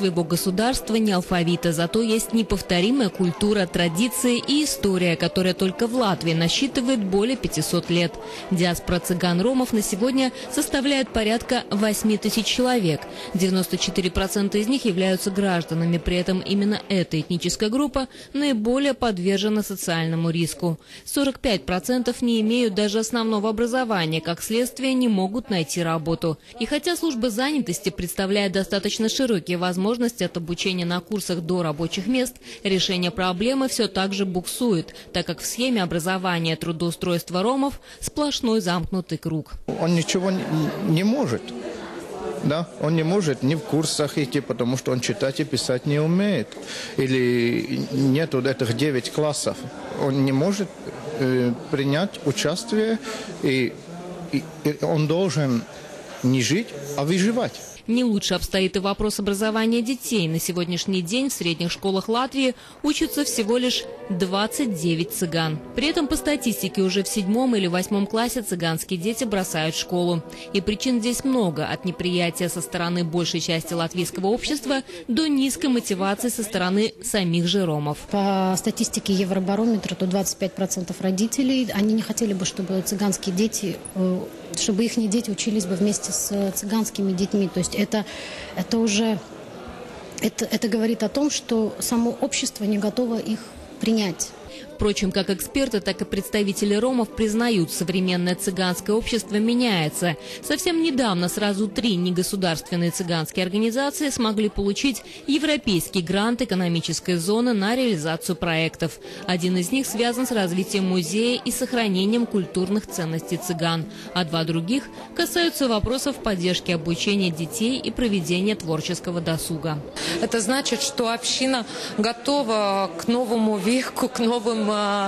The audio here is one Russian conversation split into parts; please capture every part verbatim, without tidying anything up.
своего государства ни алфавита, зато есть неповторимая культура, традиции и история, которая только в Латвии насчитывает более пятисот лет. Диаспора цыган-ромов на сегодня составляет порядка восьми тысяч человек. девяносто четыре процента из них являются гражданами, при этом именно эта этническая группа наиболее подвержена социальному риску. сорок пять процентов не имеют даже основного образования, как следствие не могут найти работу. И хотя служба занятости представляет достаточно широкие возможности от обучения на курсах до рабочих мест, решение проблемы все так же буксует, так как в схеме образования трудоустройства ромов сплошной замкнутый круг. Он ничего не может. Да, он не может ни в курсах идти, потому что он читать и писать не умеет. Или нет вот этих девять классов. Он не может э, принять участие, и, и, и он должен не жить, а выживать. Не лучше обстоит и вопрос образования детей. На сегодняшний день в средних школах Латвии учатся всего лишь двадцать девять цыган. При этом по статистике уже в седьмом или восьмом классе цыганские дети бросают школу. И причин здесь много, от неприятия со стороны большей части латвийского общества до низкой мотивации со стороны самих же ромов. По статистике Евробарометра, то двадцать пять процентов родителей, они не хотели бы, чтобы цыганские дети, чтобы их дети учились бы вместе с цыганскими детьми. То есть это, это уже это, это говорит о том, что само общество не готово их принять. Впрочем, как эксперты, так и представители ромов признают, современное цыганское общество меняется. Совсем недавно сразу три негосударственные цыганские организации смогли получить европейский грант экономической зоны на реализацию проектов. Один из них связан с развитием музея и сохранением культурных ценностей цыган, а два других касаются вопросов поддержки обучения детей и проведения творческого досуга. Это значит, что община готова к новому веку, к новым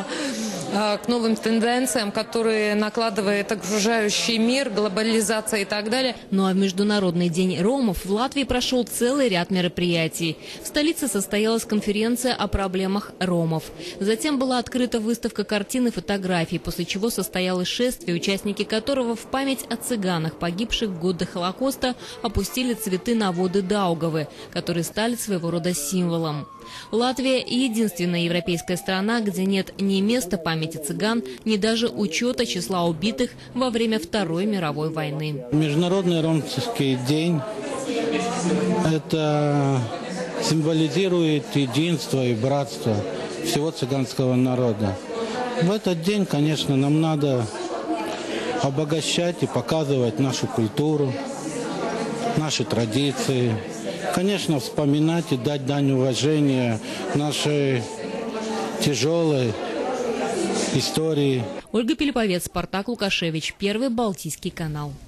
к новым тенденциям, которые накладывает окружающий мир, глобализация и так далее. Ну а в Международный день ромов в Латвии прошел целый ряд мероприятий. В столице состоялась конференция о проблемах ромов. Затем была открыта выставка картин и фотографий, после чего состоялось шествие, участники которого в память о цыганах, погибших в годы Холокоста, опустили цветы на воды Даугавы, которые стали своего рода символом. Латвия – единственная европейская страна, где нет ни места памяти цыган, ни даже учета числа убитых во время Второй мировой войны. Международный ромский день – это символизирует единство и братство всего цыганского народа. В этот день, конечно, нам надо обогащать и показывать нашу культуру, наши традиции. Конечно, вспоминать и дать дань уважения нашей тяжелой истории. Ольга Пилиповец, Спартак Лукашевич, Первый Балтийский канал.